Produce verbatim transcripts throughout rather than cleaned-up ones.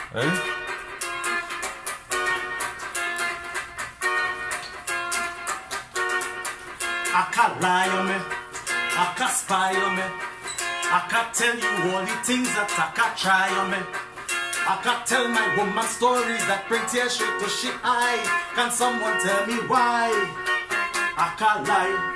Eh? I can't lie on me, I can't spy on me, I can't tell you all the things that I can't try on me. I can't tell my woman stories that bring tears straight to she eye. Can someone tell me why? I can't lie.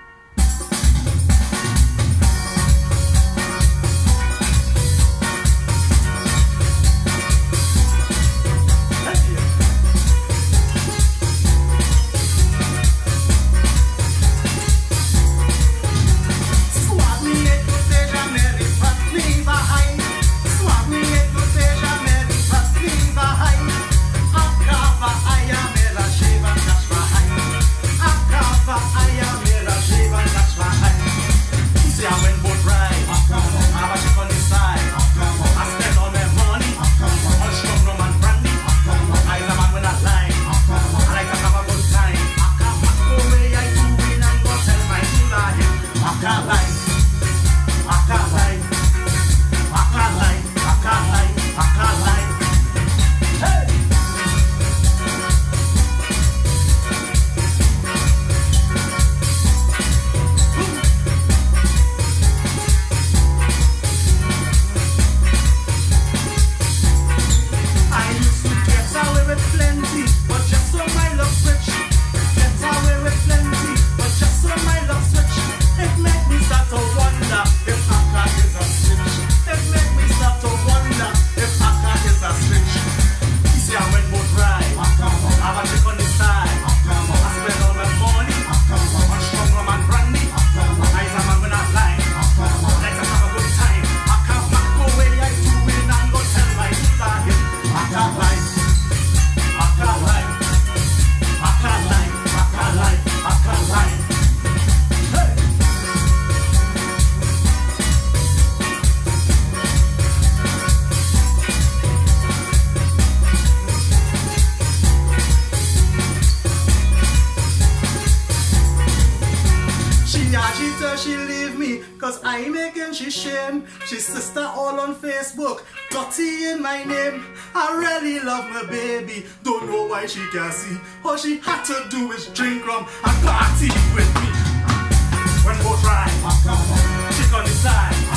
She leave me, cause I making she shame. She sister all on Facebook, dirty in my name. I really love my baby, don't know why she can't see. All she had to do is drink rum and party with me. When both ride, chick on the side.